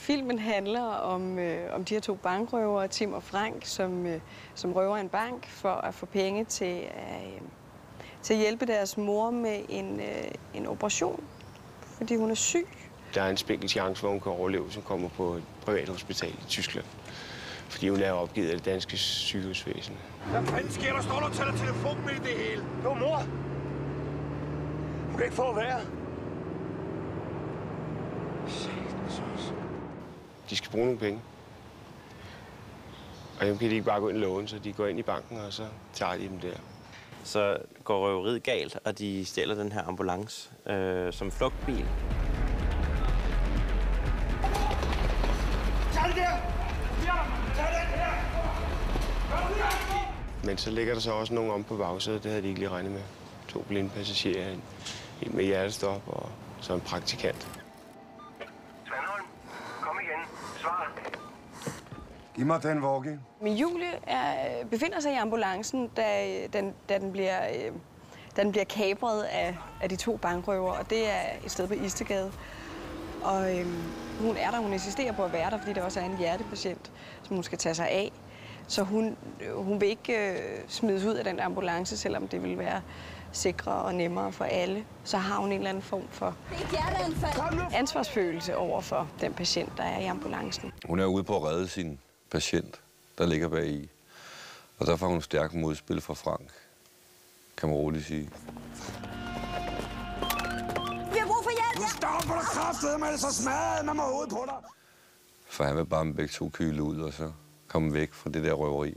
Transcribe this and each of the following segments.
Filmen handler om de her to bankrøvere, Tim og Frank, som røver en bank for at få penge til at hjælpe deres mor med en operation, fordi hun er syg. Der er en spinkel chance, hvor hun kan overleve, som kommer på et privathospital i Tyskland. Fordi hun er opgivet af det danske sygehusvæsen. Hvad fanden sker der? Står der og taler telefon med det hele? Det var mor. Hun kan ikke få at være. De skal bruge nogle penge. Og dem kan de ikke bare gå ind og låne, så de går ind i banken, og så tager de dem der. Så går røveriet galt, og de stjæler den her ambulance som flugtbil. Tag det der! Tag den her! Men så ligger der så også nogen om på bagsædet, det havde de ikke lige regnet med. 2 blinde passagerer, en med hjertestop og så en praktikant. Svanholm, kom igen. Svar. Giv mig den, Vorke. Men Julie befinder sig i ambulancen, da den bliver kapret af de to bankrøvere, og det er et sted på Istegade. Og hun er der, hun insisterer på at være der, fordi der også er en hjertepatient, som hun skal tage sig af. Så hun vil ikke smides ud af den ambulance, selvom det vil være sikrere og nemmere for alle. Så har hun en eller anden form for ansvarsfølelse over for den patient, der er i ambulancen. Hun er ude på at redde sin patient, der ligger bag i. Og der får hun stærkt modspil fra Frank, kan man roligt sige. Vi har brug for hjælp! Nu stopper du kraftedet, man er så smadret, man må hovedet på dig! For han vil bare med begge to kyle ud, og så komme væk fra det der røveri.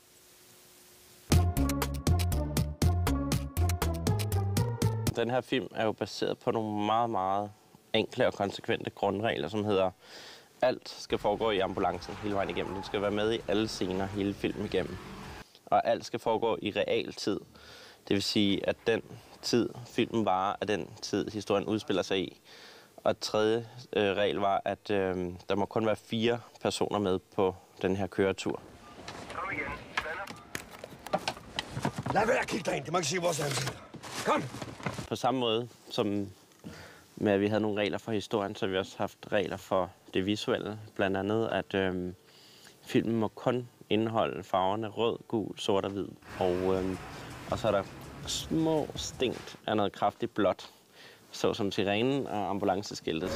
Den her film er jo baseret på nogle meget, meget enkle og konsekvente grundregler, som hedder, alt skal foregå i ambulancen hele vejen igennem. Den skal være med i alle scener hele filmen igennem. Og alt skal foregå i realtid. Det vil sige, at den tid, filmen varer, er den tid, historien udspiller sig i. Og tredje regel var, at der må kun være 4 personer med på den her køretur. Kom igen, lad være at kigge dig ind. Det må ikke sige vores ansigt. Kom! På samme måde som med, at vi havde nogle regler for historien, så har vi også haft regler for det visuelle. Blandt andet, at filmen må kun indeholde farverne rød, gul, sort og hvid. Og så er der små stinkt af noget kraftigt blåt, såsom sirenen og ambulanceskiltet.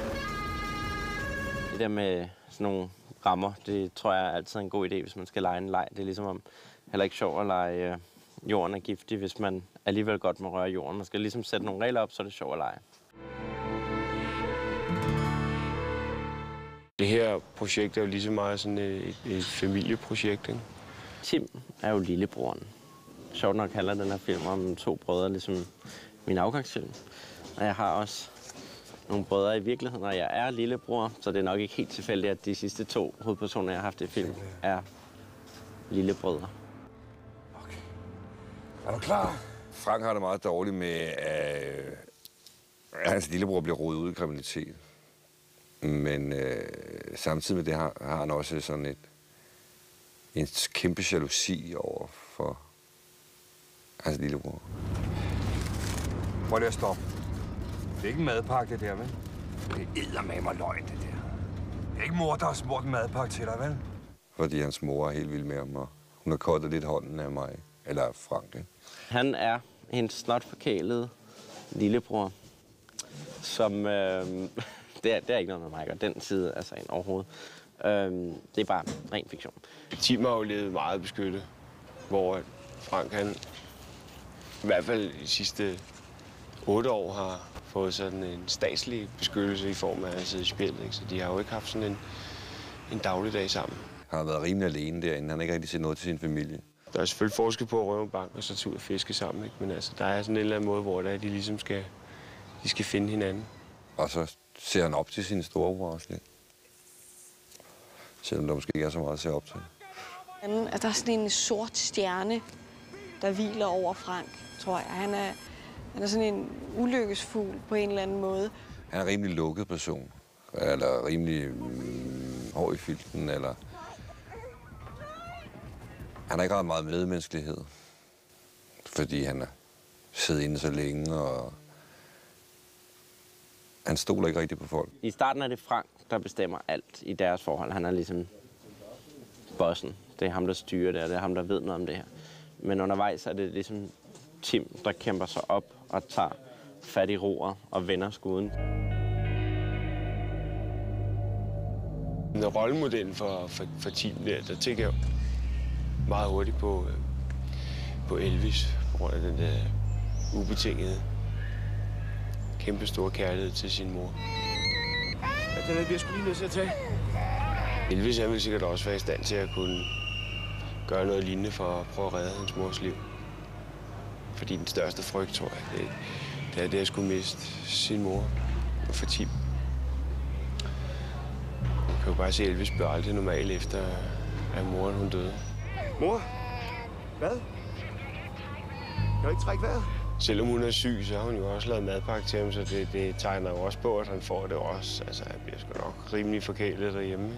Det der med sådan nogle rammer, det tror jeg er altid en god idé, hvis man skal lege en leg. Det er ligesom heller ikke sjovt at lege jorden er giftig, hvis man alligevel godt må røre jorden. Man skal ligesom sætte nogle regler op, så er det sjovt at lege. Det her projekt er jo lige så meget sådan et familieprojekt, ikke? Tim er jo lillebroren. Sjovt nok handler den her film om 2 brødre, ligesom min afgangsfilm. Og jeg har også nogle brødre i virkeligheden, og jeg er lillebror, så det er nok ikke helt tilfældigt, at de sidste 2 hovedpersoner, jeg har haft i film, er lillebrødre. Okay. Er du klar? Frank har det meget dårligt med, at hans lillebror bliver rodet ud i kriminalitet. Men samtidig med det har han også sådan en kæmpe jalousi over for hans lillebror. Prøv lige at stoppe. Det er ikke en madpakke, det der, vel? Det eddermame løgn, det der. Det er ikke mor, der har smurt en madpakke til dig, vel? Fordi hans mor er helt vild med ham, og hun har kortet lidt hånden af mig. Eller Frank, ikke? Han er en snotforkælede lillebror, som... det er ikke noget med mig, og den side af sagen overhovedet. Det er bare ren fiktion. Tim har jo levet meget beskyttet, hvor Frank, han i hvert fald de sidste 8 år har fået sådan en statslig beskyttelse i form af at sidde i spjældet, ikke? Så de har jo ikke haft sådan en dagligdag sammen. Han har været rimelig alene derinde. Han har ikke rigtig set noget til sin familie. Der er selvfølgelig forskel på at røve en bank og så tage ud og fiske sammen, ikke? Men altså, der er sådan en eller anden måde, hvor de ligesom skal finde hinanden. Og så ser han op til sin storebror også lidt. Selvom der måske ikke er så meget at se op til. Der er sådan en sort stjerne, der hviler over Frank, tror jeg. Han er sådan en ulykkesfugl på en eller anden måde. Han er en rimelig lukket person. Eller rimelig hård i filten, eller... Han har ikke ret meget medmenneskelighed. Fordi han er siddet inde så længe, og Han stoler ikke rigtigt på folk. I starten er det Frank, der bestemmer alt i deres forhold. Han er ligesom bossen. Det er ham, der styrer det, og det er ham, der ved noget om det her. Men undervejs er det ligesom Tim, der kæmper sig op og tager fat i roret og vender skuden. Når rollemodellen for Tim der tænker jeg meget hurtigt på Elvis, på grund af den der ubetingede, kæmpe store kærlighed til sin mor. Ja, den bliver sgu lige nødt til at tage. Elvis ville sikkert også være i stand til at kunne gøre noget lignende for at prøve at redde hans mors liv. Fordi den største frygt, tror jeg, det er det at skulle miste sin mor for Tim. Man kan jo bare se, at Elvis blev aldrig normal efter, at moren hun døde. Mor? Hvad? Kan du ikke trække vejret? Selvom hun er syg, så har hun jo også lavet madpakke til ham, så det tegner jo også på, at han får det også. Altså, han bliver sgu nok rimelig forkælet derhjemme.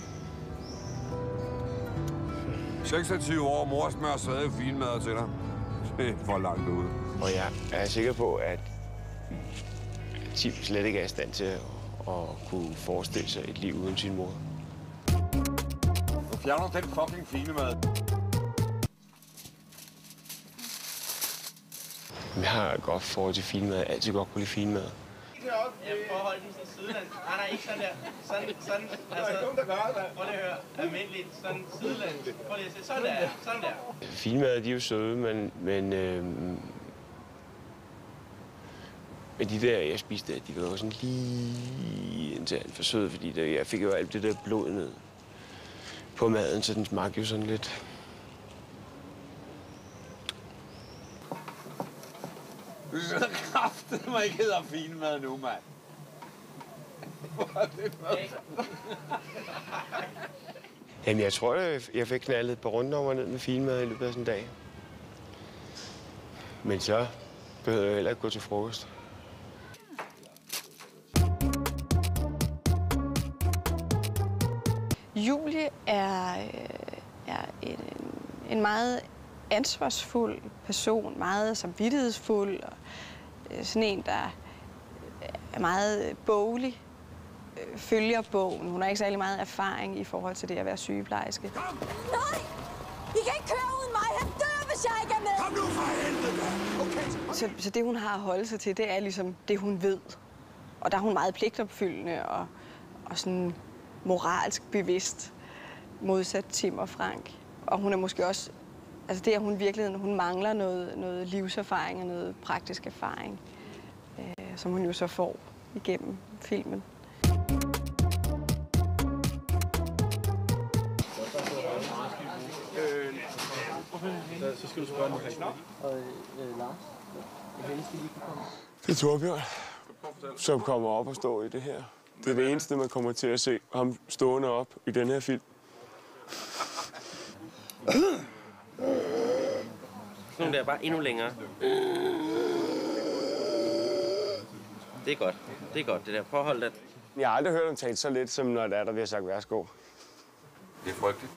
26 år, mor smører stadig finmad til dig. Det er for langt ude. Og jeg er sikker på, at Tim slet ikke er i stand til at kunne forestille sig et liv uden sin mor. Nu fjerner den fucking fine mad. Jeg har et godt forhold til finmad. Jeg har altid godt kunne lide finmad. Jeg prøver at holde den sådan sideland. Nej, ikke sådan der. Sådan, altså, prøv lige at høre. Almindeligt, sådan sideland. Prøv lige at se. Sådan der, sådan der. Finmad, de er jo søde, men de der, jeg spiste, de var jo sådan lige indtil alt for søde, fordi jeg fik jo alt det der blod ned på maden, så den smagte jo sådan lidt. Du sidder kraftigt, man ikke hedder finmad nu, mand. Jamen, jeg tror, jeg fik knaldet et par rundnummer ned med finmad i løbet af sådan en dag. Men så behøvede jeg heller ikke gå til frokost. Julie er en meget ansvarsfuld person, meget samvittighedsfuld, og sådan en, der er meget boglig, følger bogen. Hun har ikke særlig meget erfaring i forhold til det at være sygeplejerske. Nej! I kan ikke køre uden mig! Han dør, hvis jeg ikke er med! Kom nu for helvede! Okay. Så det, hun har at holde sig til, det er ligesom det, hun ved. Og der er hun meget pligtopfyldende og sådan moralsk bevidst, modsat Tim og Frank. Og hun er måske også, altså det er hun virkelig, hun mangler noget livserfaring og noget praktisk erfaring, som hun jo så får igennem filmen. Så skal du spørge mig. Det er Torbjørn, som kommer op og står i det her. Det er det eneste, man kommer til at se ham stående op i den her film. Nu er bare endnu længere. Det er godt. Det er godt, det der. Prøv at holde den. Jeg har aldrig hørt ham tale så lidt, som når det er, der vi har sagt værsgo. Det er frygteligt.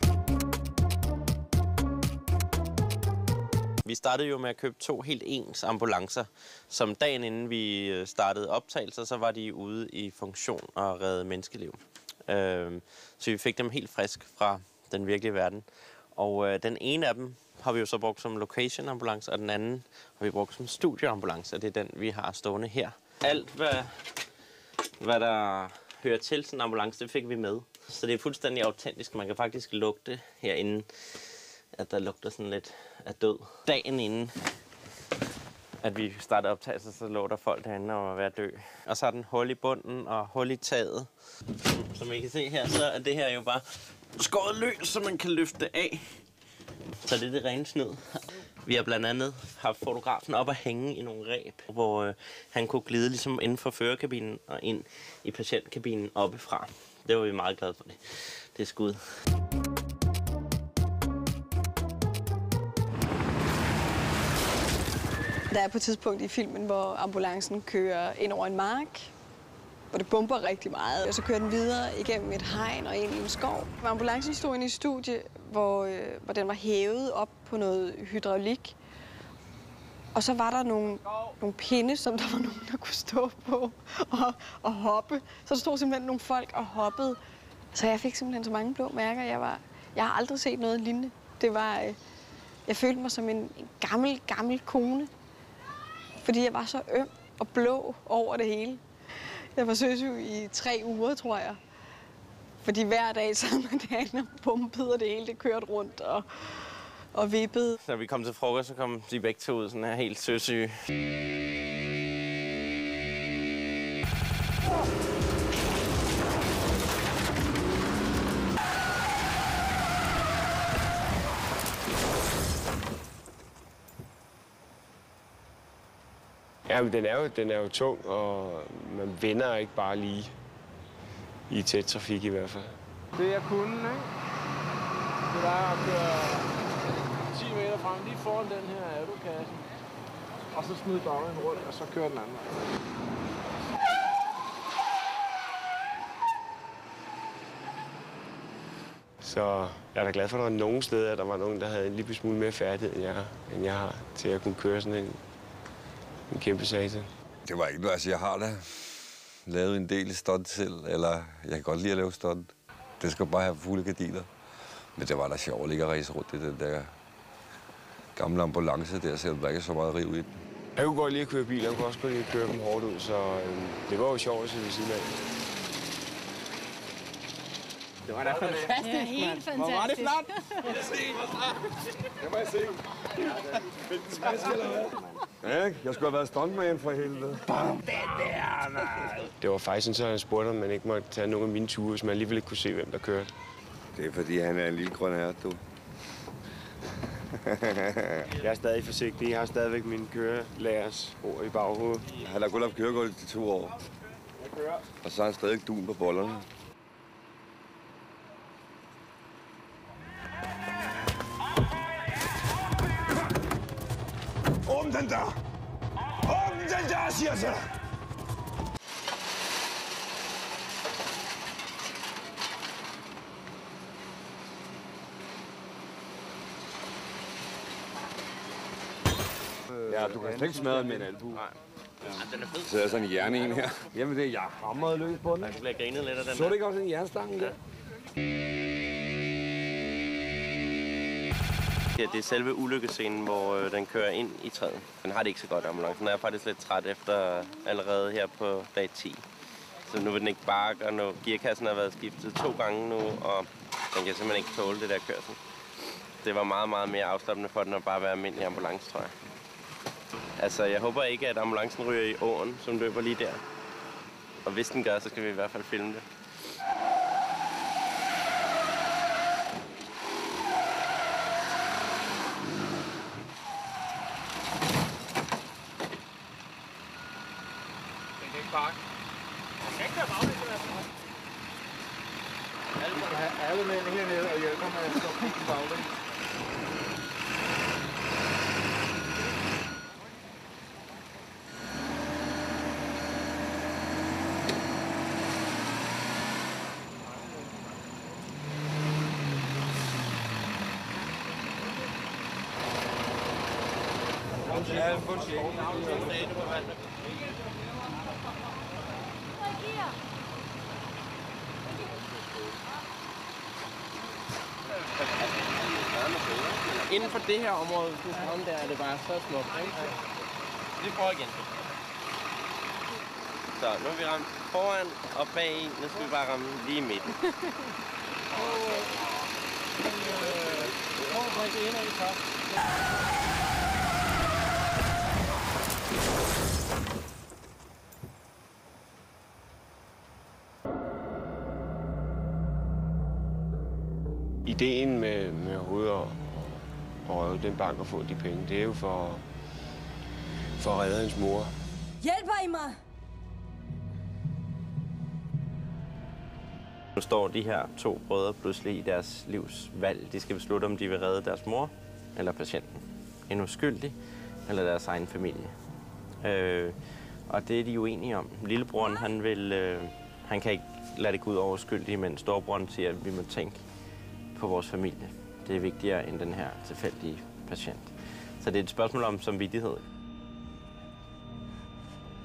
Vi startede jo med at købe 2 helt ens ambulancer, som dagen inden vi startede optagelser, så var de ude i funktion og redde menneskeliv. Så vi fik dem helt frisk fra den virkelige verden. Og den ene af dem har vi jo så brugt som location-ambulance, og den anden har vi brugt som studieambulance, og det er den, vi har stående her. Alt, hvad der hører til sådan en ambulance, det fik vi med. Så det er fuldstændig autentisk. Man kan faktisk lugte herinde, at der lugter sådan lidt af død. Dagen inden, at vi startede optagelser, så lå der folk derinde og var ved at dø. Og så er den hul i bunden og hul i taget. Som I kan se her, så er det her jo bare skåret løs, så man kan løfte det af. Så det er det rene snyd. Vi har blandt andet haft fotografen op at hænge i nogle reb, hvor han kunne glide ligesom inden for førerkabinen og ind i patientkabinen oppefra. Det var vi meget glade for, det skud. Der er på et tidspunkt i filmen, hvor ambulancen kører ind over en mark, hvor det bomber rigtig meget. Og så kører den videre igennem et hegn og ind i en skov. Ambulancen stod inde i studie, hvor den var hævet op på noget hydraulik. Og så var der nogle pinde, som der var nogen, der kunne stå på og hoppe. Så der stod simpelthen nogle folk og hoppede. Så jeg fik simpelthen så mange blå mærker. Jeg har aldrig set noget lignende. Det var, jeg følte mig som en gammel kone. Fordi jeg var så øm og blå over det hele. Jeg var søsyg i 3 uger, tror jeg. Fordi hver dag sad man derinde og pumpede, og det hele det kørte rundt og vippede. Når vi kom til frokost, så kom de begge to ud sådan her helt søsyge. Ja, men den er jo tung, og man vender ikke bare lige i tæt trafik i hvert fald. Det jeg kunne, ikke? Det var at køre 10 meter frem, lige foran den her autokasse. Og så smide bagenden rundt, og så køre den anden vej. Så jeg er da glad for, at der var nogle steder, at der var nogen, der havde en lille smule mere færdighed, end jeg har, til at kunne køre sådan en kæmpe satan. Det var ikke noget, altså jeg har da lavet en del stunt selv, eller jeg kan godt lide at lave stunt. Det skal bare have fulde gardiner. Men det var da sjovt at ligge og ræse rundt i den der gamle ambulance der, selvom der ikke er så meget riv i den. Jeg kunne godt lide at køre bil, jeg kunne også godt lide at køre dem hårdt ud, så det var jo sjovt at sidde ved siden af. Det var da fantastisk, ja, helt fantastisk. Hvor var det flot? Det må jeg se. Ja, jeg skulle have været stuntman for helvede. Det var faktisk sådan, at han spurgte, om man ikke måtte tage nogle af mine ture, hvis man alligevel ikke kunne se, hvem der kørte. Det er fordi, han er en lille grøn herre, du. Jeg er stadig forsigtig. Jeg har stadigvæk mine kørelærers ord i baghovedet. Han har kun haft kørekort i 2 år. Og så har han stadig dun på bollerne. Åbn den der! Åbn den der, siger jeg til dig! Ja, du kan slet ikke smadre med en albu. Nej. Ja, den er fed. Så er sådan en hjerne en her. Jamen det er jeg hamrede løs på den. Jeg bliver grinet lidt af den Så du ikke også en jernstangen der? Ja, det er selve ulykkescenen, hvor den kører ind i træet. Den har det ikke så godt, ambulancen. Den er faktisk lidt træt efter allerede her på dag 10. Så nu vil den ikke bakke, og gearkassen har været skiftet 2 gange nu, og den kan simpelthen ikke tåle det der kørsel. Det var meget, meget mere afslappende for den at bare være almindelig ambulance, tror jeg. Altså, jeg håber ikke, at ambulancen ryger i åen, som løber lige der. Og hvis den gør, så skal vi i hvert fald filme det. Den kan ikke bakke. Den kan ikke køre baglæns i hvert fald. Vi skal have alle mænd hernede og hjælpe med at stå bilen baglæns. Ja, få en tjek. Inden for det her område, der er det bare så smukt, ikke? Vi prøver igen. Så nu har vi ramt foran og bag. Nu skal vi bare ramme lige i midten. Prøv at brække ind og i top. Ideen med overhovedet at røve den bank og få de penge, det er jo for at redde hans mor. Hjælper I mig? Nu står de her 2 brødre pludselig i deres livs valg. De skal beslutte, om de vil redde deres mor eller patienten. En uskyldig eller deres egen familie. Og det er de uenige om. Lillebroren, han kan ikke lade det gå ud over uskyldige, men storebroren siger, at vi må tænke på vores familie. Det er vigtigere end den her tilfældige patient. Så det er et spørgsmål om samvittighed.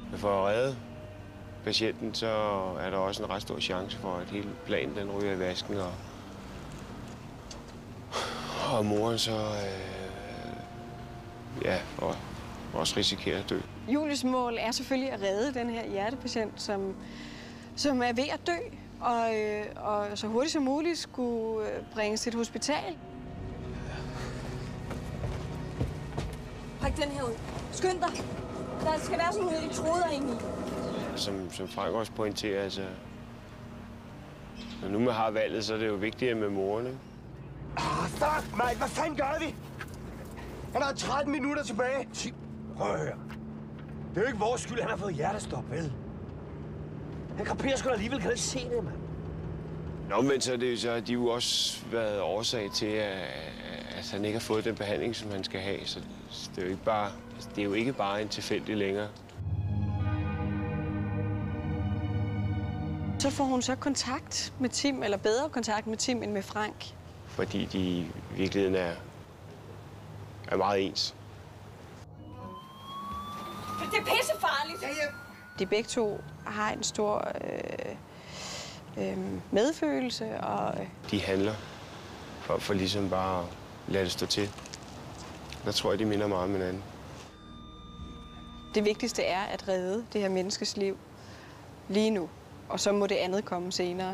Men for at redde patienten, så er der også en ret stor chance for, at hele planen den ryger i vasken, og moren så og også risikerer at dø. Julies mål er selvfølgelig at redde den her hjertepatient, som er ved at dø, og så hurtigt som muligt skulle bringes til et hospital. Prik den her ud. Skynd dig. Der skal være sådan nogle elektroder inde i. Som Frank også pointerer, altså, når nu man har valget, så er det jo vigtigere med moren, ikke? Fuck, mate, hvad fanden gør vi? Han har 13 minutter tilbage. Prøv at høre. Det er jo ikke vores skyld, han har fået hjertestop, vel? Han kraperer sgu da alligevel, kan du ikke se det, mand? Nå, men så har de jo også været årsag til, at han ikke har fået den behandling, som han skal have. Så det er jo ikke bare en tilfældig længere. Så får hun så kontakt med Tim, eller bedre kontakt med Tim end med Frank. Fordi de i virkeligheden er meget ens. Det er pissefarligt. Ja. De begge to har en stor medfølelse, og De handler for ligesom bare at lade det stå til. Der tror jeg, de minder meget om hinanden. det vigtigste er at redde det her menneskes liv lige nu. Og så må det andet komme senere.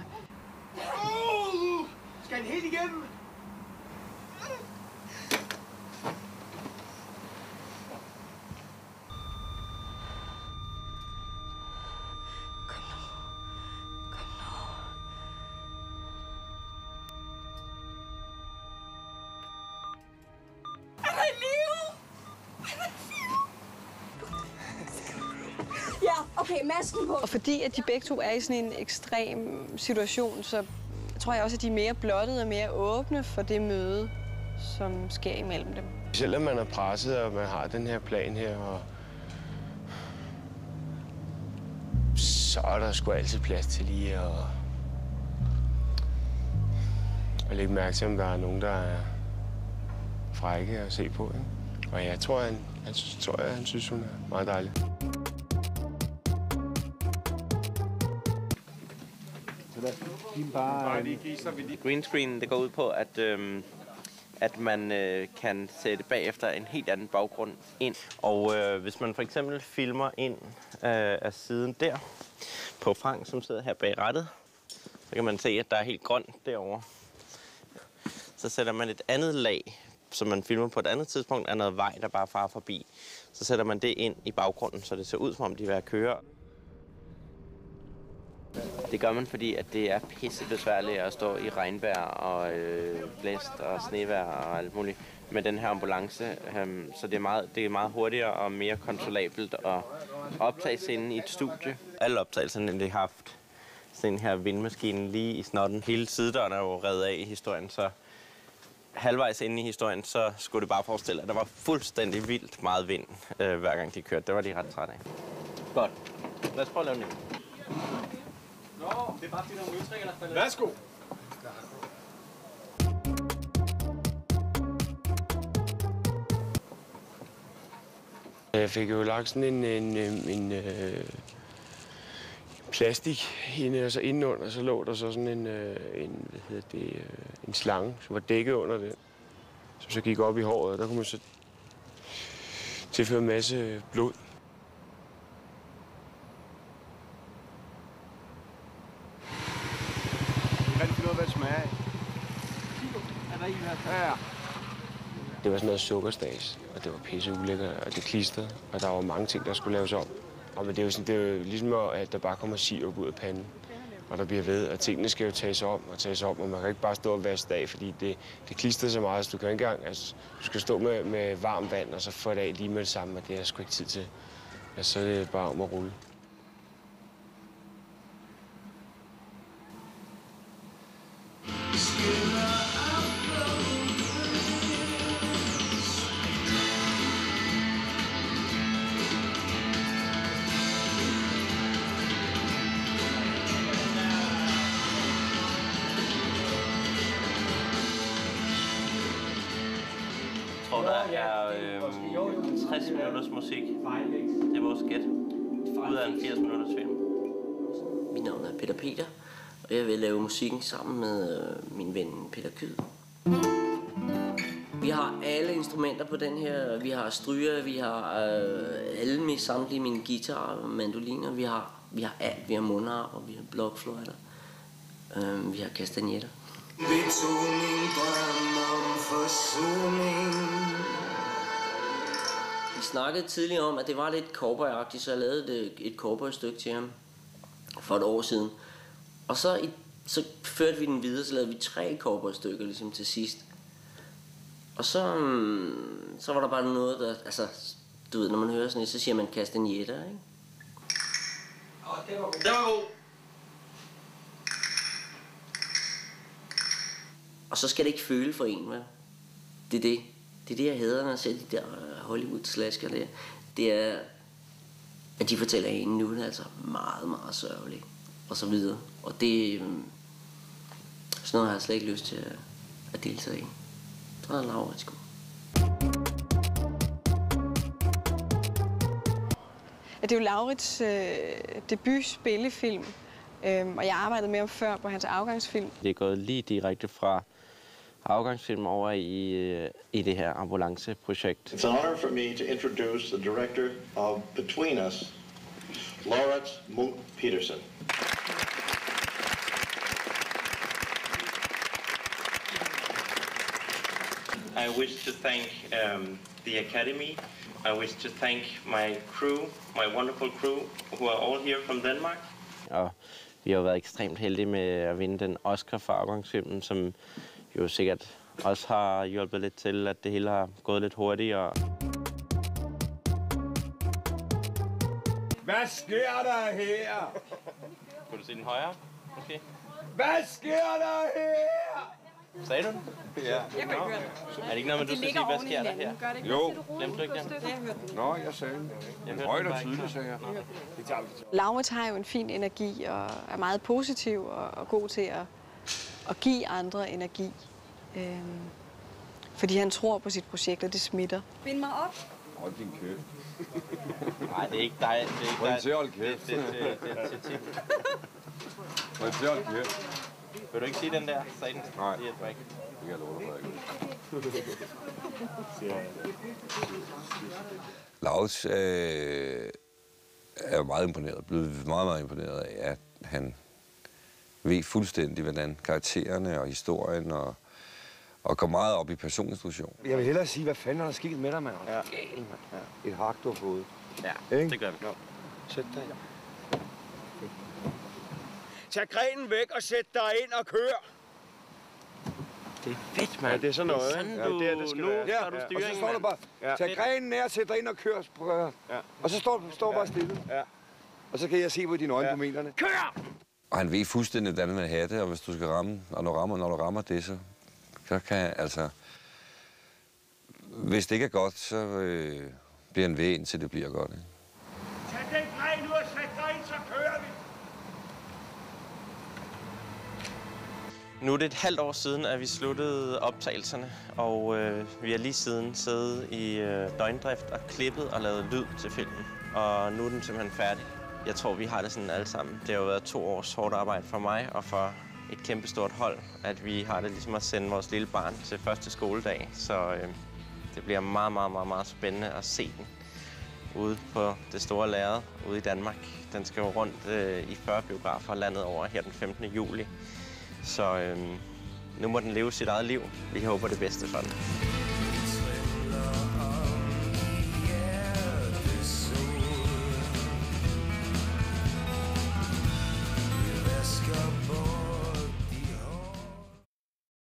Skal den helt igennem? Ja, okay, masken på. Og fordi at de begge to er i sådan en ekstrem situation, så tror jeg også, at de er mere blottede og mere åbne for det møde, som sker imellem dem. Selvom man er presset, og man har den her plan her, og så er der sgu altid plads til lige at lægge mærke til, om der er nogen, der er frække at se på. Ikke? Og jeg tror, han synes, hun er meget dejlig. Green screen, det går ud på, at man kan sætte bagefter en helt anden baggrund ind. Og hvis man for eksempel filmer ind af siden der på Frank, som sidder her bag rattet, så kan man se, at der er helt grønt derovre. Så sætter man et andet lag, som man filmer på et andet tidspunkt, af noget vej, der bare farer forbi. Så sætter man det ind i baggrunden, så det ser ud, som om de er ved at køre. Det gør man, fordi at det er pissebesværligt at stå i regnvejr og blæst og snevejr og alt muligt med den her ambulance. Så det er meget hurtigere og mere kontrollabelt at optage scenen i et studie. Alle optagelserne, de har haft sådan her vindmaskine lige i snotten. Hele sidedøren er jo revet af i historien, så halvvejs inde i historien, så skulle det bare forestille, at der var fuldstændig vildt meget vind, hver gang de kørte. Det var de ret trætte af. Godt. Lad os prøve at lave den. Det er bare fordi, der er mødtræk eller faldet. Værsgo. Jeg fik jo lagt sådan en plastik inde, og så indenunder, så lå der så sådan en slange, som var dækket under det, som så gik op i håret, og der kunne man så tilføre en masse blod. Kan du finde ud af, hvad det smager af? Er der i her? Ja. Det var sådan noget sukkerstas, og det var pisse ulækkert, og det klistrede, og der var mange ting, der skulle laves om. Og men det er jo ligesom, at der bare kommer sirup ud af panden, og der bliver ved, og tingene skal jo tages om, og man kan ikke bare stå og vaske af, fordi det klistrer så meget, så du kan ikke engang, altså, du skal stå med varmt vand, og så få det af lige med det samme, og det er sgu ikke tid til. Ja, så er det bare om at rulle. Jeg tror, der er 60 minutters musik. Det er vores gæt. ud af en 80-minutters film. Mit navn er Peter, og jeg vil lave musikken sammen med min ven Peter Kyd. Vi har alle instrumenter på den her. Vi har stryger, vi har alle samtlige mine guitarer, mandoliner. Vi har alt. Vi har mundharper, vi har blokfløjter. Vi har kastanjetter. Vi tog min drøm om forsoning. Vi snakkede tidligere om, at det var lidt cowboyagtigt, så jeg lavede et cowboystykke til ham for et år siden. Og så førte vi den videre, så lavede vi 3 cowboystykker ligesom til sidst. Og så var der bare noget, der, altså, du ved, når man hører sådan et, så siger man kastanjetter, ikke? Det var god. Og så skal det ikke føle for en, vel? Det er det, jeg hader, når jeg ser de der Hollywood-slasker der. Det er, at de fortæller en, nu er det altså meget, meget sørgeligt. Og så videre. Og det, sådan noget har jeg slet ikke lyst til at deltage i. Så er Laurits god. Det er jo Laurits debut-spillefilm, og jeg arbejdede med ham før på hans afgangsfilm. Det er gået lige direkte fra afgangsfilm over i det her ambulanceprojekt. It's an honor for me to introduce the director of Between Us, Laurits Munch-Petersen. I wish to thank the Academy. I wish to thank my crew, my wonderful crew, who are all here from Denmark. Og vi har været ekstremt heldige med at vinde den Oscar for afgangsfilmen, som jo sikkert også har hjulpet lidt til, at det hele har gået lidt hurtigere. Hvad sker der her? Kan du se den højere? Okay. Hvad sker der her? Sagde du den? Ja. Jeg kan ikke høre det. Er det ikke noget, men du skal sige, hvad sker der her? Gør det ikke? Jo. Glemte du ikke den? Jeg hørte den. Nå, jeg sagde den. Højt og tydeligt, sagde jeg. Laurits har jo en fin energi og er meget positiv og god til at give andre energi. Fordi han tror på sit projekt, og det smitter. Bind mig op. Hold din kæft. Nej, det er ikke dig. Det er ikke dig. Prøv at hold kæft. Det er til. Prøv at hold kæft. Vil du ikke sige den der? Sagde den? Nej. Det er ikke. Det kan jeg love dig ikke. Laurits er meget imponeret, blevet meget, meget imponeret af, at han ved fuldstændig, hvordan karaktererne og historien og går meget op i personinstruktion. Jeg vil hellere sige, hvad fanden er der sket med dig, mand? Ja. Et hak, du har fået. Ja, det gør vi. Ja. Sæt dig. Tag grenen væk og sæt dig ind og kør. Det er fedt, mand. Ja, det er sådan noget, ikke? Ja, det er det skal være. Ja, og så står du bare, tag grenen ned og sæt dig ind og kør. Ja. Og så står bare stille. Ja. Og så kan jeg se på dine øjne på menerne. Kør! Og han ved fuldstændig, hvordan man har det, og hvis du skal ramme, og når du rammer det, så kan altså... Hvis det ikke er godt, så bliver han ved, indtil det bliver godt. Ikke? Tag den gren ud og sæt dig ind, så kører vi! Nu er det et halvt år siden, at vi sluttede optagelserne, og vi har lige siden siddet i døgndrift og klippet og lavet lyd til filmen. Og nu er den simpelthen færdig. Jeg tror, vi har det sådan alle sammen. Det har jo været 2 års hårdt arbejde for mig og for et kæmpestort hold, at vi har det ligesom at sende vores lille barn til første skoledag. Så det bliver meget, meget, meget, meget spændende at se den ude på det store lærred ude i Danmark. Den skal jo rundt i 40 biografer landet over her den 15. juli. Så nu må den leve sit eget liv. Vi håber det bedste for den.